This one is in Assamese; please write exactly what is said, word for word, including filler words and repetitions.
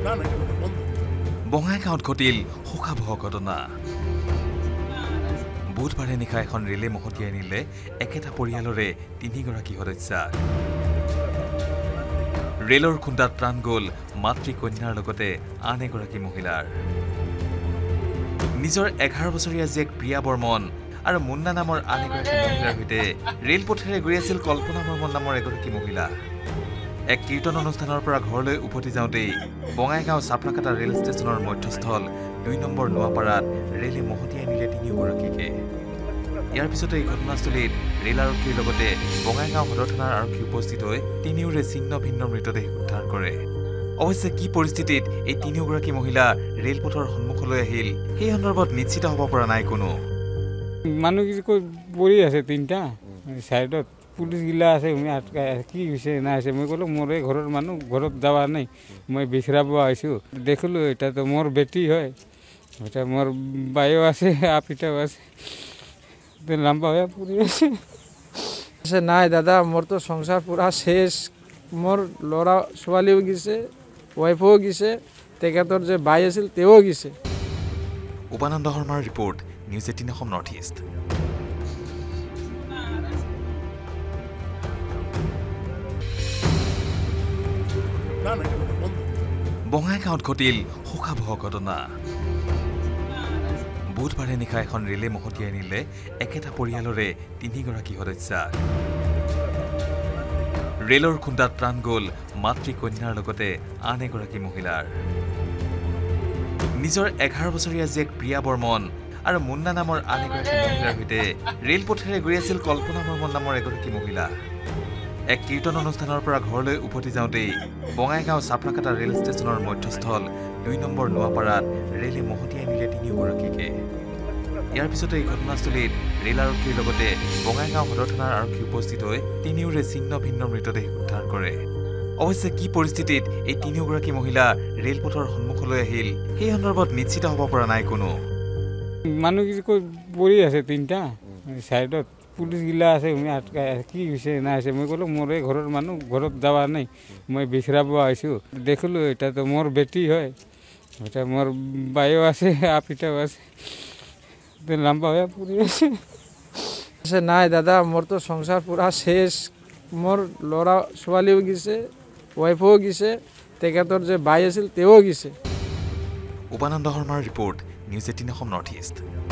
বঙাইগাঁৱত ঘটিল শোকাবহ ঘটনা বুধবাৰে নিশা এখন ৰেলে মহতিয়াই নিলে একেটা পৰিয়ালৰে তিনিগৰাকী সদস্যা ৰেলৰ খুন্দাত প্ৰাণ গ'ল মাতৃ কন্যাৰ লগতে আন এগৰাকী মহিলাৰ নিজৰ এঘাৰ বছৰীয়া জীয়েক প্ৰিয়া বৰ্মন আৰু মুন্না নামৰ আন এগৰাকী মহিলাৰ সৈতে ৰেলপথেৰে গৈ আছিল কল্পনা বৰ্মন নামৰ এগৰাকী মহিলা এক কীৰ্তন অনুষ্ঠানৰ পৰা ঘৰলৈ উভতি যাওঁতেই বঙাইগাঁও চাপৰাকাটা ৰেল ষ্টেচনৰ মধ্যস্থল দুই নম্বৰ নোৱাপাৰাত ৰেলে মহতিয়াই নিলে তিনিওগৰাকীকে ইয়াৰ পিছতে এই ঘটনাস্থলীত ৰেল আৰক্ষীৰ লগতে বঙাইগাঁও সদৰ থানাৰ আৰক্ষী উপস্থিত হৈ তিনিওৰে ছিন্ন ভিন্ন মৃতদেহ উদ্ধাৰ কৰে অৱশ্যে কি পৰিস্থিতিত এই তিনিওগৰাকী মহিলা ৰেলপথৰ সন্মুখলৈ আহিল সেই সন্দৰ্ভত নিশ্চিত হ'ব পৰা নাই কোনো মানুহ কিছু পৰি আছে তিনিটা চাইডত পুলিচ গিলা আছে মই আটকাই কি হৈছে না আছে মই ক'লো মোৰ এই ঘৰৰ মানুহ ঘৰত যাৱা নাই মই বিচৰাব আহিছোঁ দেখিলোঁ এটা তো মোৰ বেটি হয় এটা মোৰ বাইও আছে আপিতাও আছে লম্বা হয়ে পৰি আছে নাই দাদা মোৰ তো সংসাৰ পুৰা শেষ মোৰ ল'ৰা ছোৱালীও গিছে ৱাইফো গিছে তেখেতৰ যে বাই আছিল তেওঁ গিছে উপানন্দ শৰ্মাৰ report news eighteen Assam north east বঙাইগাঁৱত ঘটিল শোকাবহ ঘটনা বুধবাৰে নিশা এখন ৰেলে মহতিয়াই নিলে একেটা পৰিয়ালৰে তিনিগৰাকী সদস্যা ৰেলৰ খুন্দাত প্ৰাণ গ'ল মাতৃ কন্যাৰ লগতে আন এগৰাকী মহিলাৰ নিজৰ এঘাৰ বছৰীয়া জীয়েক প্ৰিয়া বৰ্মন আৰু মুন্না নামৰ আন এগৰাকী মহিলাৰ সৈতে ৰেলপথেৰে গৈ আছিল কল্পনা বৰ্মন নামৰ এগৰাকী মহিলা এক কীৰ্তন অনুষ্ঠানৰ পৰা ঘৰলৈ উভতি যাওঁতেই বঙাইগাঁও চাপৰাকাটা ৰেল ষ্টেচনৰ মধ্যস্থল দুই নম্বৰ নোৱাপাৰাত ৰেলে মহতিয়াই নিলে তিনিওগৰাকীকে ইয়াৰ পিছতে এই ঘটনাস্থলীত ৰেল আৰক্ষীৰ লগতে বঙাইগাঁও সদৰ থানাৰ আৰক্ষী উপস্থিত হৈ তিনিওৰে ছিন্ন ভিন্ন মৃতদেহ উদ্ধাৰ কৰে অৱশ্যে কি পৰিস্থিতিত এই তিনিওগৰাকী মহিলা ৰেলপথৰ সন্মুখলৈ আহিল সেই সন্দৰ্ভত নিশ্চিত হ'ব পৰা নাই কোনো মানুহ কিছু পৰি আছে তিনিটা চাইডত পুলিচ গিলা আছে মই আটকাই কি হৈছে না আছে মই ক'লো মোৰ এই ঘৰৰ মানুহ ঘৰত যাৱা নাই মই বিচৰাব আহিছোঁ দেখিলোঁ এটা তো মোৰ বেটি হয় এটা মোৰ বাইও আছে আপিতাও আছে লম্বা হয়ে পৰি আছে নাই দাদা মোৰ তো সংসাৰ পুৰা শেষ মোৰ ল'ৰা ছোৱালীও গিছে ৱাইফো গিছে তেখেতৰ যে বাই আছিল তেওঁ গিছে উপানন্দ শৰ্মাৰ report news eighteen Assam north east